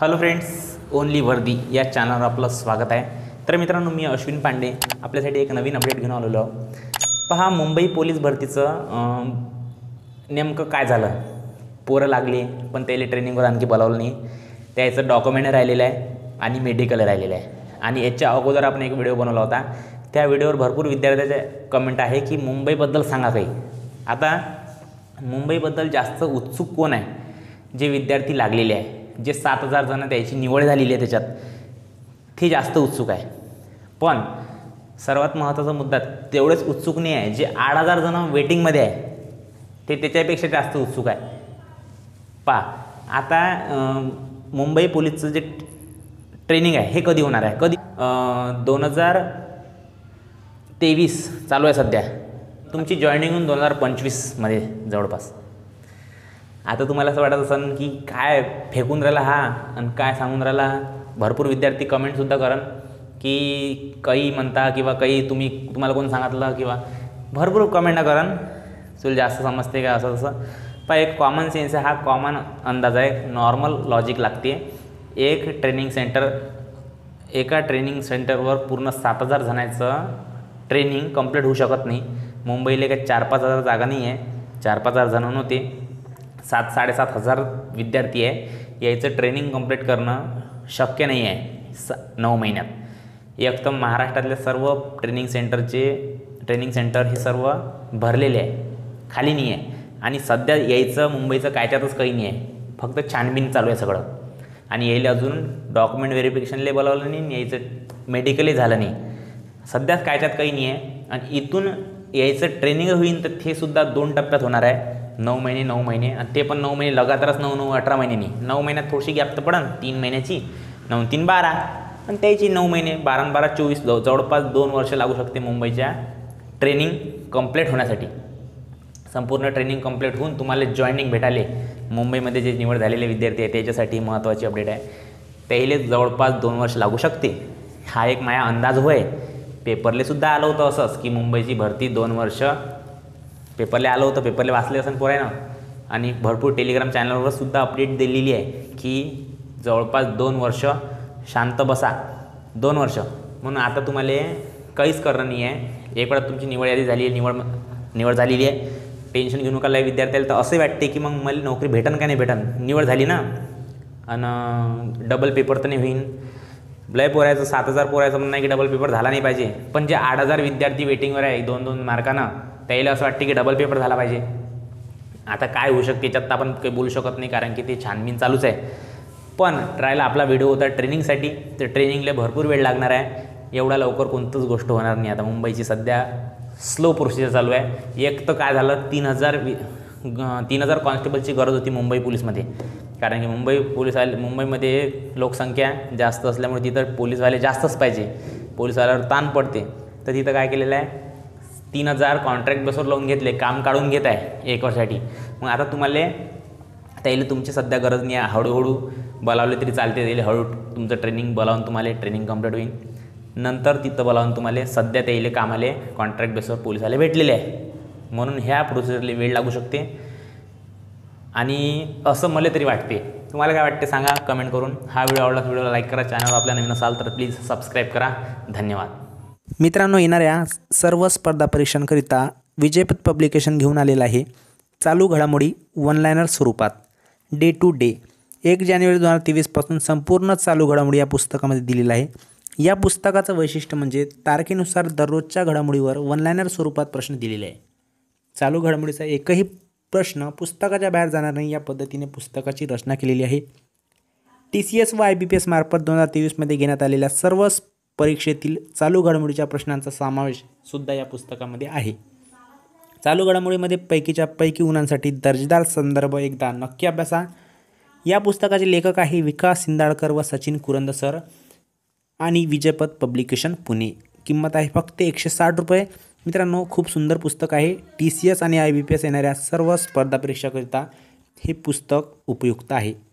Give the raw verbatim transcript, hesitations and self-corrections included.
Hello friends, only वर्दी या चॅनलवर आपलं स्वागत आहे। तर मित्रांनो, मी अश्विन पांडे आपल्यासाठी एक नवीन अपडेट घेऊन आलेलो आहे। पहा, मुंबई पोलीस भरतीचं नेमकं काय झालं। पोरं लागली पण त्याला ट्रेनिंगवर आणखी बोलावलं नाही। त्याचं डॉक्युमेंट राहिलेलं आहे आणि मेडिकल राहिलेलं आहे। आणि याच्या अगोदर आपण एक व्हिडिओ बनवला होता। त्या व्हिडिओवर भरपूर विद्यार्थ्याचे कमेंट आहे की मुंबईबद्दल सांगा काही। आता मुंबईबद्दल जास्त उत्सुक कोण आहे? जे विद्यार्थी लागलेले आहे, जे सात हजार जण त्याची निवड झालेली आहे त्याच्यात, ते जास्त उत्सुक आहे। पण सर्वात महत्त्वाचा मुद्दा तेवढेच उत्सुक नाही आहे जे आठ हजार जण वेटिंगमध्ये आहे, ते त्याच्यापेक्षा जास्त उत्सुक आहे। पा आता मुंबई पोलीसचं जे ट्रेनिंग आहे हे कधी होणार आहे? कधी दोन हजार तेवीस चालू आहे सध्या। तुमची जॉईनिंग होऊन दोन हजार पंचवीसमध्ये जवळपास। आता तुम्हाला असं वाटत असेल की काय फेकून राहिला हा आणि काय सांगून राहिला। भरपूर विद्यार्थी कमेंटसुद्धा करन की काही म्हणता किंवा काही तुम्ही तुम्हाला कोण सांगितलं किंवा भरपूर कमेंट करन तुला जास्त समजते का असं तसं। पण एक कॉमन सेन्स आहे, हा कॉमन अंदाज आहे, नॉर्मल लॉजिक लागते। एक ट्रेनिंग सेंटर एका ट्रेनिंग सेंटरवर पूर्ण सात हजार जणांचं ट्रेनिंग कंप्लीट होऊ शकत नाही। मुंबईला काही चार पाच हजार जागा नाही आहे, चार पाच हजार जण नव्हते, सात साडेसात हजार विद्यार्थी आहे। याचं ट्रेनिंग कंप्लीट करणं शक्य नाही आहे स नऊ महिन्यात। एक तर महाराष्ट्रातले सर्व ट्रेनिंग सेंटरचे ट्रेनिंग सेंटर हे सर्व भरलेले आहे, खाली नाही आहे। आणि सध्या यायचं मुंबईचं कायच्यातच काही नाही आहे, फक्त छानबीन चालू आहे सगळं। आणि यायला अजून डॉक्युमेंट व्हेरिफिकेशनला बोलावलं नाही, यायचं मेडिकलही झालं नाही, सध्या कायच्यात काही नाही आहे। आणि इथून यायचं ट्रेनिंग होईल तर ते सुद्धा दोन टप्प्यात होणार आहे, नऊ महिने नऊ महिने आणि ते पण नऊ महिने लगातारच नऊ नऊ अठरा महिन्यांनी। नऊ महिन्यात थोडीशी गॅप तर पडन, तीन महिन्याची, नऊ तीन बारा आणि त्याची नऊ महिने बारा बारा चोवीस जवळपास दोन वर्ष लागू शकते मुंबईच्या ट्रेनिंग कंप्लीट होण्यासाठी। संपूर्ण ट्रेनिंग कंप्लीट होऊन तुम्हाला जॉईनिंग भेटाले मुंबईमध्ये जे निवड झालेले विद्यार्थी आहेत त्याच्यासाठी महत्त्वाची अपडेट आहे। त्याला जवळपास दोन वर्ष लागू शकते, हा एक माझा अंदाज होय। पेपरले सुद्धा आलं होतं असंच की मुंबईची भरती दोन वर्ष पेपरला आलं होतं, पेपरला वाचले असेल पोरायनं। आणि भरपूर टेलिग्राम चॅनलवर सुद्धा अपडेट दिलेली आहे की जवळपास दोन वर्ष शांत बसा, दोन वर्ष। म्हणून आता तुम्हाला काहीच करणं नाही आहे। एक वेळा तुमची निवड यादी झाली आहे, निवड निवड झालेली आहे, टेन्शन घेऊ नका लय विद्यार्थ्याला। तर असं वाटते की मग मला नोकरी भेटन का नाही भेटन, निवड झाली ना आणि डबल पेपर तर नाही होईन। लय पोरायचं सात हजार पोरायचं म्हणणं आहे की डबल पेपर झाला नाही पाहिजे, पण जे आठ हजार विद्यार्थी वेटिंगवर आहे दोन दोन मार्कानं, त्याला असं वाटते की डबल पेपर झाला पाहिजे। आता काय होऊ शकते त्याच्यात आपण काही बोलू शकत नाही, कारण की ते छानबीन चालूच आहे। पण ट्रायला आपला व्हिडिओ होता ट्रेनिंगसाठी, तर ट्रेनिंगला भरपूर वेळ लागणार आहे, एवढा लवकर कोणतंच गोष्ट होणार नाही। आता मुंबईची सध्या स्लो प्रोसिजर चालू आहे। एक तर काय झालं, तीन हजार तीन हजार कॉन्स्टेबलची गरज होती मुंबई पोलीसमध्ये, कारण की मुंबई पोलीस आले मुंबईमध्ये लोकसंख्या जास्त असल्यामुळे तिथं पोलीसवाले जास्तच पाहिजे, पोलीसवाल्यावर ताण पडते। तर तिथं काय केलेलं आहे, तीन हजार कॉन्ट्रॅक्ट बेसवर लावून घेतले, काम काढून घेत आहे एक वर्षासाठी। मग आता तुम्हाला त्याला तुमची सध्या गरज नाही आहे, हळूहळू बोलावले तरी चालते, त्याला हळू तुमचं ट्रेनिंग बोलावून तुम्हाला ट्रेनिंग कंप्लीट होईल, नंतर तिथं बोलावून तुम्हाला सध्या त्याला कामाले कॉन्ट्रॅक्ट बेसवर पोलीसवाले भेटलेले आहे। म्हणून ह्या प्रोसिजरला वेळ लागू शकते आणि असं मला तरी वाटते। तुम्हाला काय वाटते सांगा कमेंट करून। हा व्हिडिओ आवडला तर व्हिडिओला लाईक करा, चॅनलवर आपल्या नवीन असाल तर प्लीज सबस्क्राईब करा। धन्यवाद मित्रांनो, येणाऱ्या सर्व स्पर्धा परीक्षांकरिता विजयपथ पब्लिकेशन घेऊन आलेलं आहे चालू घडामोडी वन लायनर स्वरूपात डे टू डे। एक जानेवारी दोन हजार तेवीसपासून संपूर्ण चालू घडामोडी या पुस्तकामध्ये दिलेलं आहे। या पुस्तकाचं वैशिष्ट्य म्हणजे तारखेनुसार दररोजच्या घडामोडीवर वन लायनर स्वरूपात प्रश्न दिलेले आहे। चालू घडामोडीचा एकही प्रश्न पुस्तकाच्या बाहेर जाणार नाही, या पद्धतीने पुस्तकाची रचना केलेली आहे। टी सी एस व आय बी पी एस मार्फत दोन हजार तेवीसमध्ये घेण्यात आलेल्या सर्व परीक्षेतील चालू घडामोडीच्या प्रश्नांचा समावेश सुद्धा या पुस्तकामध्ये आहे। चालू घडामोडीमध्ये पैकीच्या पैकी गुणांसाठी दर्जेदार संदर्भ एकदा नक्की अभ्यासा। या पुस्तकाचे लेखक आहे विकास सिंदाळकर व सचिन कुरंद सर आणि विजयपथ पब्लिकेशन पुणे। किंमत आहे फक्त एकशे साठ रुपये। मित्रांनो, खूप सुंदर पुस्तक आहे। टी सी एस आणि आय बी पी एस येणाऱ्या सर्व स्पर्धा परीक्षाकरिता हे पुस्तक उपयुक्त आहे।